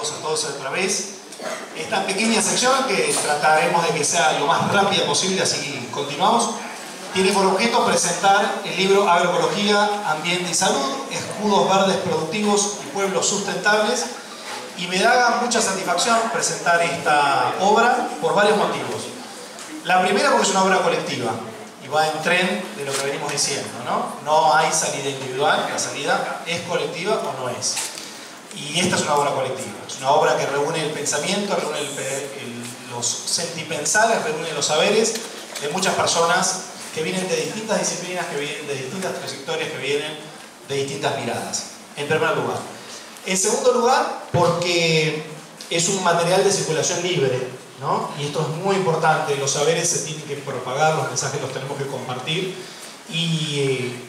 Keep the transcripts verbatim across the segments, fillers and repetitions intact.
a todos otra vez. Esta pequeña sección, que trataremos de que sea lo más rápida posible, así continuamos, tiene por objeto presentar el libro Agroecología, Ambiente y Salud, Escudos Verdes Productivos y Pueblos Sustentables, y me da mucha satisfacción presentar esta obra por varios motivos. La primera, porque es una obra colectiva y va en tren de lo que venimos diciendo, ¿no? No hay salida individual, la salida es colectiva o no es. Y esta es una obra colectiva, es una obra que reúne el pensamiento, reúne el, el, los sentipensares, reúne los saberes de muchas personas que vienen de distintas disciplinas, que vienen de distintas trayectorias, que vienen de distintas miradas, en primer lugar. En segundo lugar, porque es un material de circulación libre, ¿no? Y esto es muy importante, los saberes se tienen que propagar, los mensajes los tenemos que compartir, y eh,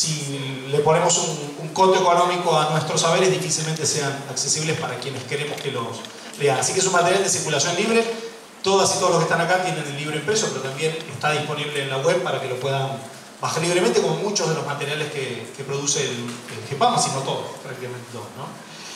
si le ponemos un, un costo económico a nuestros saberes, difícilmente sean accesibles para quienes queremos que los lean. Así que es un material de circulación libre. Todas y todos los que están acá tienen el libro impreso, pero también está disponible en la web para que lo puedan bajar libremente, como muchos de los materiales que, que produce el, el GEPAMA, sino todos, prácticamente todos, ¿no?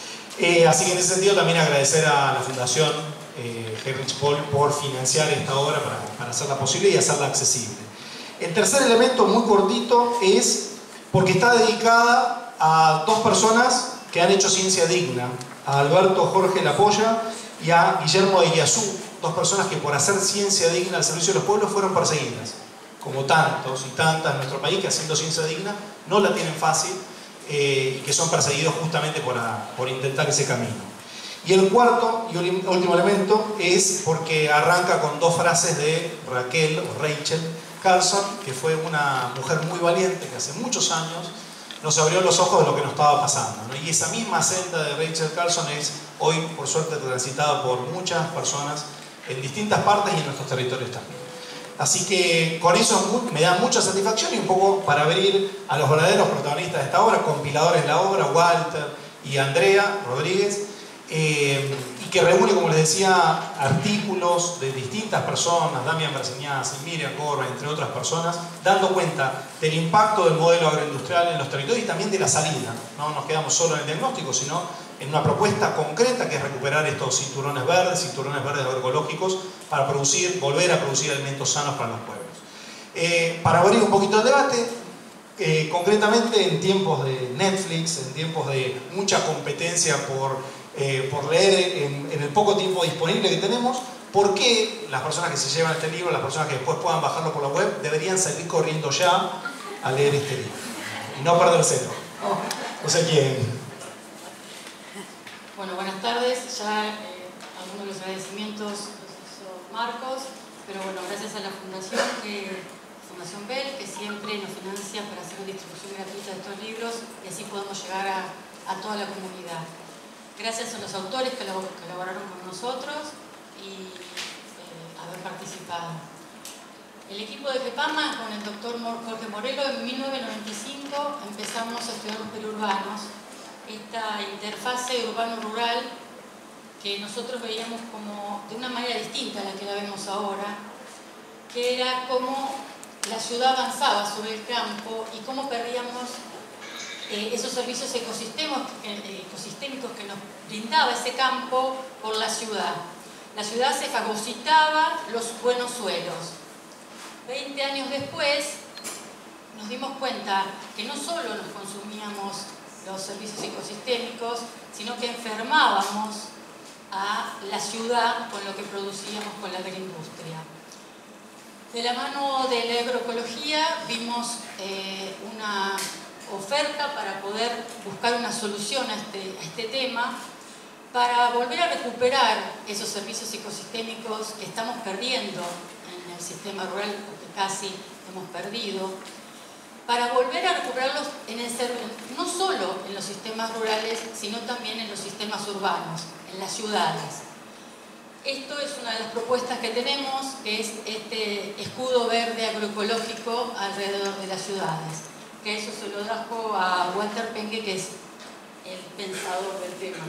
Eh, así que en ese sentido también agradecer a la Fundación eh, Heinrich Böll por financiar esta obra para, para hacerla posible y hacerla accesible. El tercer elemento, muy cortito, es porque está dedicada a dos personas que han hecho ciencia digna, a Alberto Jorge Lapolla y a Guillermo de Iguazú, dos personas que por hacer ciencia digna al servicio de los pueblos fueron perseguidas, como tantos y tantas en nuestro país que haciendo ciencia digna no la tienen fácil eh, y que son perseguidos justamente por, a, por intentar ese camino. Y el cuarto y último elemento es porque arranca con dos frases de Raquel o Rachel Carson, que fue una mujer muy valiente que hace muchos años nos abrió los ojos de lo que nos estaba pasando, ¿no? Y esa misma senda de Rachel Carson es hoy, por suerte, transitada por muchas personas en distintas partes y en nuestros territorios también. Así que con eso me da mucha satisfacción, y un poco para abrir a los verdaderos protagonistas de esta obra, compiladores de la obra, Walter y Andrea Rodríguez, eh, y que reúne, como les decía, artículos de distintas personas, Damián Berseñaz y Miriam Gorra, entre otras personas, dando cuenta del impacto del modelo agroindustrial en los territorios y también de la salida. No nos quedamos solo en el diagnóstico, sino en una propuesta concreta que es recuperar estos cinturones verdes, cinturones verdes agroecológicos, para producir, volver a producir alimentos sanos para los pueblos. Eh, para abrir un poquito el debate, eh, concretamente en tiempos de Netflix, en tiempos de mucha competencia por, eh, por leer en, en el poco tiempo disponible que tenemos, ¿por qué las personas que se llevan este libro, las personas que después puedan bajarlo por la web, deberían salir corriendo ya a leer este libro y no perdérselo? No sé quién. Bueno, buenas tardes. Ya eh, algunos de los agradecimientos los hizo Marcos, pero bueno, gracias a la Fundación, que, Fundación Böll, que siempre nos financia para hacer una distribución gratuita de estos libros y así podemos llegar a, a toda la comunidad. Gracias a los autores que colaboraron con nosotros y eh, haber participado. El equipo de GEPAMA, con el doctor Jorge Morelo, en mil novecientos noventa y cinco empezamos a estudiar los periurbanos, esta interfase urbano-rural que nosotros veíamos como de una manera distinta a la que la vemos ahora, que era cómo la ciudad avanzaba sobre el campo y cómo perdíamos eh, esos servicios ecosistémicos, eh, ecosistémicos que nos brindaba ese campo por la ciudad. La ciudad se fagocitaba los buenos suelos. Veinte años después nos dimos cuenta que no solo nos consumíamos los servicios ecosistémicos, sino que enfermábamos a la ciudad con lo que producíamos con la agroindustria. De la mano de la agroecología vimos eh, una oferta para poder buscar una solución a este, a este tema, para volver a recuperar esos servicios ecosistémicos que estamos perdiendo en el sistema rural, porque casi hemos perdido, para volver a recuperarlos en el, no solo en los sistemas rurales, sino también en los sistemas urbanos, en las ciudades. Esto es una de las propuestas que tenemos, que es este escudo verde agroecológico alrededor de las ciudades. Que eso se lo trajo a Walter Pengue, que es el pensador del tema.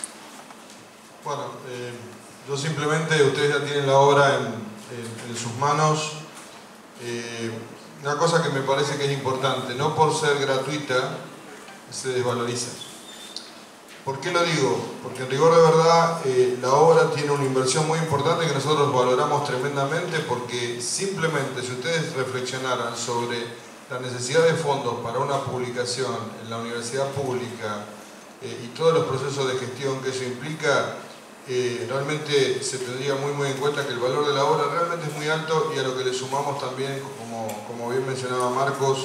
Bueno, eh, yo simplemente, ustedes ya tienen la obra en, en, en sus manos. Eh, Una cosa que me parece que es importante, no por ser gratuita se desvaloriza. ¿Por qué lo digo? Porque en rigor de verdad eh, la obra tiene una inversión muy importante que nosotros valoramos tremendamente, porque simplemente si ustedes reflexionaran sobre la necesidad de fondos para una publicación en la universidad pública eh, y todos los procesos de gestión que eso implica, eh, realmente se tendría muy muy en cuenta que el valor de la obra realmente es muy alto, y a lo que le sumamos también, como, como bien mencionaba Marcos,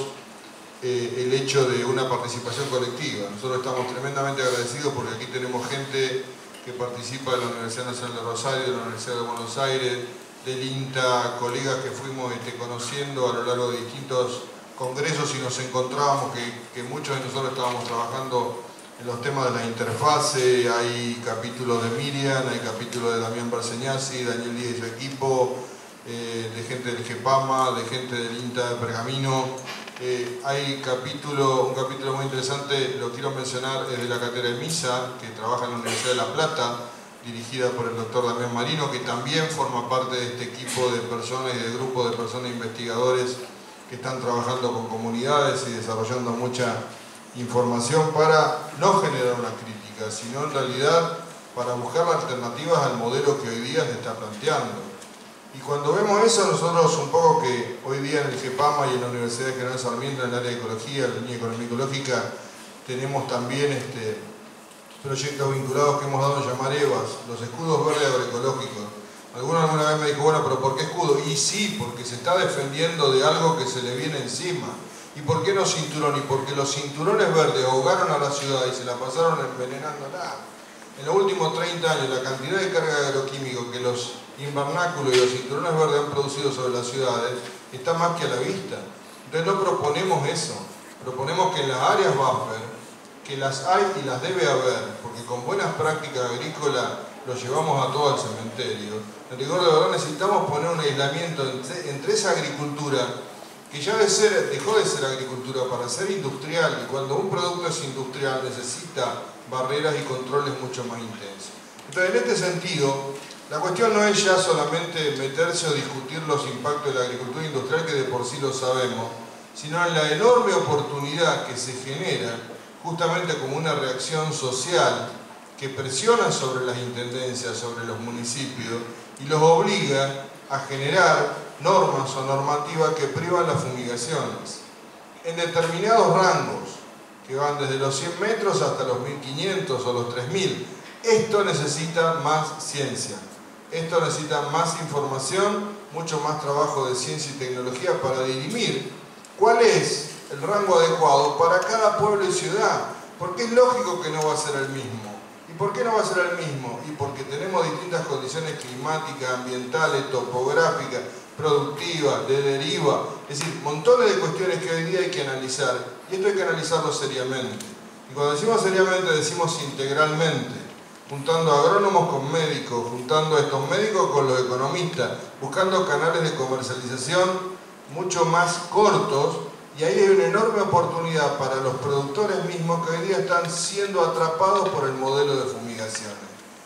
Eh, el hecho de una participación colectiva. Nosotros estamos tremendamente agradecidos porque aquí tenemos gente que participa de la Universidad Nacional de Rosario, de la Universidad de Buenos Aires, del INTA, colegas que fuimos este, conociendo a lo largo de distintos congresos y nos encontrábamos que, que muchos de nosotros estábamos trabajando en los temas de la interfase. Hay capítulos de Miriam, hay capítulos de Damián Barseñasi, Daniel Díaz y su equipo, eh, de gente del GEPAMA, de gente del INTA de Pergamino. Eh, hay capítulo, un capítulo muy interesante, lo quiero mencionar, es de la cátedra de Misa, que trabaja en la Universidad de La Plata, dirigida por el doctor Damián Marino, que también forma parte de este equipo de personas y de grupo de personas investigadores que están trabajando con comunidades y desarrollando mucha información para no generar una crítica, sino en realidad para buscar alternativas al modelo que hoy día se está planteando. Y cuando vemos eso, nosotros un poco que hoy día en el GEPAMA y en la Universidad de General Sarmiento, en el área de ecología, la línea economía ecológica, tenemos también este, proyectos vinculados que hemos dado a llamar E V A S, los escudos verdes agroecológicos. Alguno alguna vez me dijo, bueno, pero ¿por qué escudo? Y sí, porque se está defendiendo de algo que se le viene encima. ¿Y por qué no cinturón? Y porque los cinturones verdes ahogaron a la ciudad y se la pasaron envenenándola. En los últimos treinta años, la cantidad de carga agroquímica que los invernáculos y los cinturones verdes han producido sobre las ciudades está más que a la vista. Entonces no proponemos eso, proponemos que en las áreas buffer, que las hay y las debe haber, porque con buenas prácticas agrícolas lo llevamos a todo al cementerio. En rigor de verdad necesitamos poner un aislamiento entre, entre esa agricultura que ya de ser, dejó de ser agricultura para ser industrial, y cuando un producto es industrial necesita barreras y controles mucho más intensos. Entonces, en este sentido, la cuestión no es ya solamente meterse o discutir los impactos de la agricultura industrial, que de por sí lo sabemos, sino en la enorme oportunidad que se genera justamente como una reacción social que presiona sobre las intendencias, sobre los municipios, y los obliga a generar normas o normativas que privan las fumigaciones en determinados rangos, que van desde los cien metros hasta los mil quinientos o los tres mil. Esto necesita más ciencia, esto necesita más información, mucho más trabajo de ciencia y tecnología para dirimir cuál es el rango adecuado para cada pueblo y ciudad, porque es lógico que no va a ser el mismo. ¿Y por qué no va a ser el mismo? Y porque tenemos distintas condiciones climáticas, ambientales, topográficas, productivas, de deriva, es decir, montones de cuestiones que hoy día hay que analizar, y esto hay que analizarlo seriamente. Y cuando decimos seriamente, decimos integralmente, juntando agrónomos con médicos, juntando a estos médicos con los economistas, buscando canales de comercialización mucho más cortos, y ahí hay una enorme oportunidad para los productores mismos que hoy día están siendo atrapados por el modelo de fumigaciones.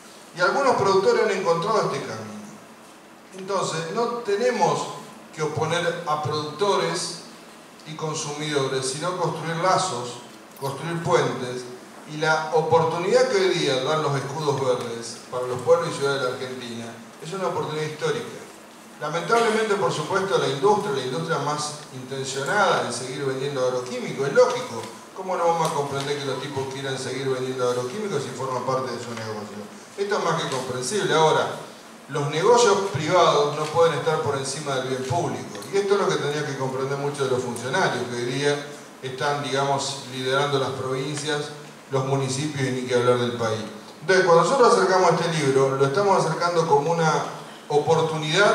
Y algunos productores han encontrado este camino. Entonces, no tenemos que oponer a productores y consumidores, sino construir lazos, construir puentes, y la oportunidad que hoy día dan los escudos verdes para los pueblos y ciudades de la Argentina es una oportunidad histórica. Lamentablemente, por supuesto, la industria, la industria más intencionada en seguir vendiendo agroquímicos, es lógico. ¿Cómo no vamos a comprender que los tipos quieran seguir vendiendo agroquímicos si forman parte de su negocio? Esto es más que comprensible. Ahora, los negocios privados no pueden estar por encima del bien público. Y esto es lo que tendría que comprender muchos de los funcionarios que hoy día están, digamos, liderando las provincias, los municipios y ni que hablar del país. Entonces, cuando nosotros acercamos este libro, lo estamos acercando como una oportunidad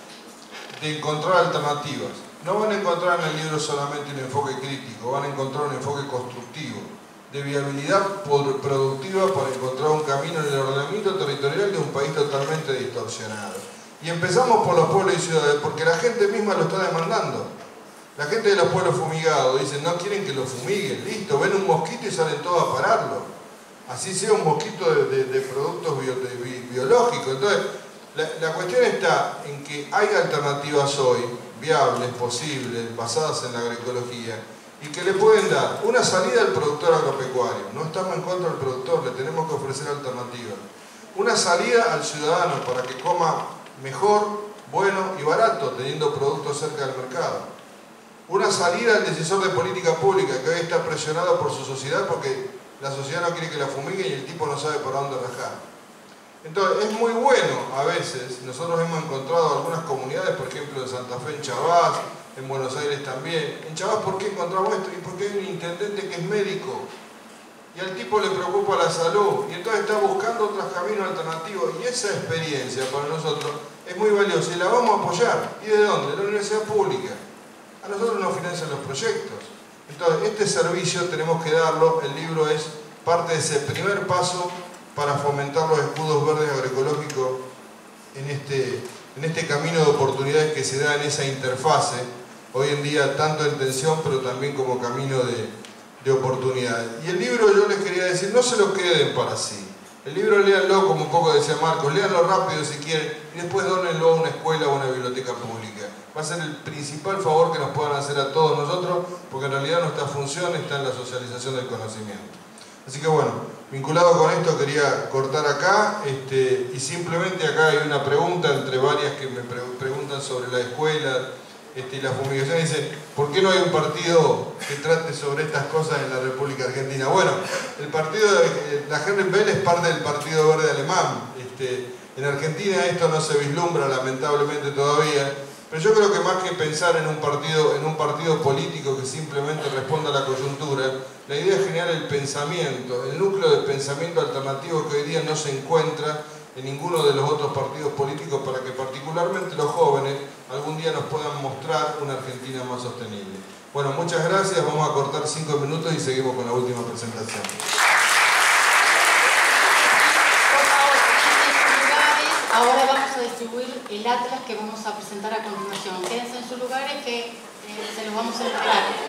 de encontrar alternativas. No van a encontrar en el libro solamente un enfoque crítico, van a encontrar un enfoque constructivo, de viabilidad productiva para encontrar un camino en el ordenamiento territorial de un país totalmente distorsionado. Y empezamos por los pueblos y ciudades, porque la gente misma lo está demandando. La gente de los pueblos fumigados dice, no quieren que lo fumiguen, listo, ven un mosquito y salen todos a pararlo. Así sea un mosquito de, de, de productos bio, de, bi, biológicos. Entonces, la, la cuestión está en que hay alternativas hoy, viables, posibles, basadas en la agroecología, y que le pueden dar una salida al productor agropecuario. No estamos en contra del productor, le tenemos que ofrecer alternativas. Una salida al ciudadano para que coma mejor, bueno y barato, teniendo productos cerca del mercado. Una salida al decisor de política pública, que hoy está presionado por su sociedad porque la sociedad no quiere que la fumigue y el tipo no sabe para dónde rajar. Entonces, es muy bueno a veces, nosotros hemos encontrado algunas comunidades, por ejemplo en Santa Fe, en Chabás, en Buenos Aires también. En Chabás, ¿por qué encontramos esto? Y porque hay un intendente que es médico y al tipo le preocupa la salud y entonces está buscando otros caminos alternativos, y esa experiencia para nosotros es muy valiosa y la vamos a apoyar. ¿Y de dónde? De la universidad pública. A nosotros nos financian los proyectos. Entonces, este servicio tenemos que darlo. El libro es parte de ese primer paso para fomentar los escudos verdes agroecológicos en este, en este camino de oportunidades que se da en esa interfase, hoy en día tanto en tensión, pero también como camino de, de oportunidades. Y el libro, yo les quería decir, no se lo queden para sí. El libro léanlo, como un poco decía Marcos, léanlo rápido si quieren, y después dónenlo a una escuela o a una biblioteca pública. Va a ser el principal favor que nos puedan hacer a todos nosotros, porque en realidad nuestra función está en la socialización del conocimiento. Así que bueno, vinculado con esto quería cortar acá, este, y simplemente acá hay una pregunta entre varias que me pre preguntan sobre la escuela este, y la fumigación. Dicen, ¿por qué no hay un partido que trate sobre estas cosas en la República Argentina? Bueno, el partido de la Henrik Bell es parte del Partido Verde Alemán. Este, en Argentina esto no se vislumbra lamentablemente todavía. Pero yo creo que más que pensar en un partido, en un partido político que simplemente responda a la coyuntura, la idea es generar el pensamiento, el núcleo de pensamiento alternativo que hoy día no se encuentra en ninguno de los otros partidos políticos, para que particularmente los jóvenes algún día nos puedan mostrar una Argentina más sostenible. Bueno, muchas gracias, vamos a cortar cinco minutos y seguimos con la última presentación. Ahora vamos a distribuir el atlas que vamos a presentar a continuación. Quédense en sus lugares que eh, se los vamos a entregar.